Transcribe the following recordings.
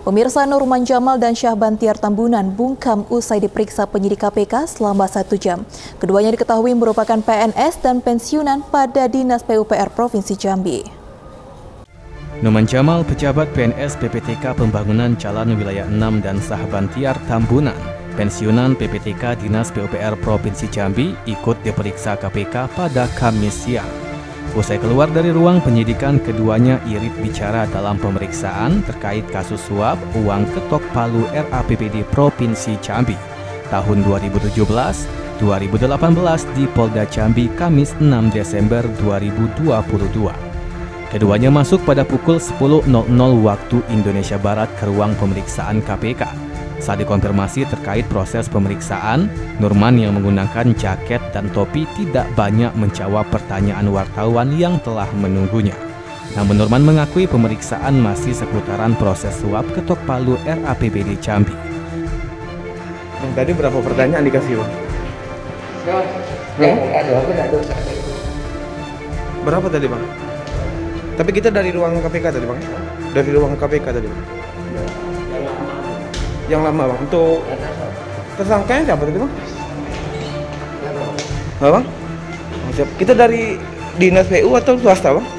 Pemirsa, Nurman Jamal dan Syahbantiar Tambunan bungkam usai diperiksa penyidik KPK selama 1 jam. Keduanya diketahui merupakan PNS dan pensiunan pada Dinas PUPR Provinsi Jambi. Nurman Jamal, pejabat PNS PPTK Pembangunan Jalan Wilayah 6 dan Syahbantiar Tambunan, pensiunan PPTK Dinas PUPR Provinsi Jambi, ikut diperiksa KPK pada Kamis siang. Usai keluar dari ruang penyidikan, keduanya irit bicara dalam pemeriksaan terkait kasus suap uang ketok palu RAPBD Provinsi Jambi tahun 2017-2018 di Polda Jambi Kamis 6 Desember 2022. Keduanya masuk pada pukul 10.00 waktu Indonesia Barat ke ruang pemeriksaan KPK. Saat dikonfirmasi terkait proses pemeriksaan, Nurman yang menggunakan jaket dan topi tidak banyak menjawab pertanyaan wartawan yang telah menunggunya. Namun Nurman mengakui pemeriksaan masih seputaran proses suap ketok palu RAPBD Jambi. Tadi berapa pertanyaan dikasih, Bang? Berapa tadi, Bang? Tapi kita dari ruang KPK tadi, Bang? Dari ruang KPK tadi, Bang? Yang lama, Bang. Untuk tersangkanya siapa tadi, Bang? Bang? Siap. Kita dari Dinas PU atau swasta, Bang?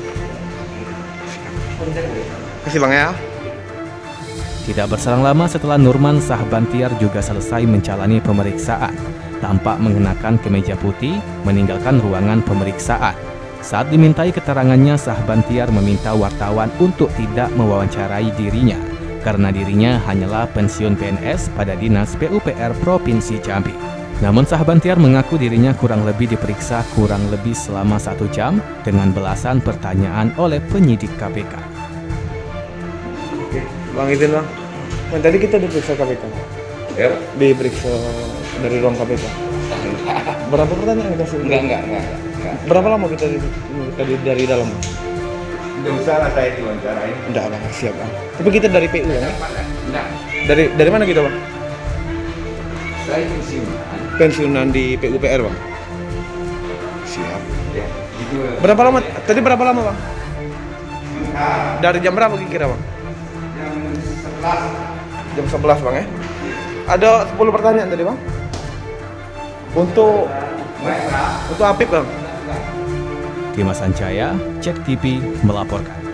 Kasih, Bang, ya. Tidak berselang lama setelah Nurman, Syahbantiar juga selesai menjalani pemeriksaan. Tampak mengenakan kemeja putih, meninggalkan ruangan pemeriksaan. Saat dimintai keterangannya, Syahbantiar meminta wartawan untuk tidak mewawancarai dirinya, karena dirinya hanyalah pensiun PNS pada Dinas PUPR Provinsi Jambi. Namun Syahbantiar mengaku dirinya kurang lebih diperiksa kurang lebih selama 1 jam dengan belasan pertanyaan oleh penyidik KPK. Oke, Bang, izin, Bang. Bang, tadi kita diperiksa KPK. Ya? Diperiksa dari ruang KPK. Berapa pertanyaan yang dikasih? Enggak. Berapa lama kita dari dalam? Enggak usah lah saya diwawancarain. Enggak, Bang, siap, Bang. Tapi kita dari PU, ya? Enggak. Dari mana kita, Bang? Saya pensiunan. Pensiunan di PUPR, Bang. Siap. Ya, gitu. Berapa lama? Tadi berapa lama, Bang? Dari jam berapa kira, Bang? Jam 11. Jam 11, Bang, ya? Ada 10 pertanyaan tadi, Bang? Untuk Apip, Bang. Dimas Anjaya, Cek TV melaporkan.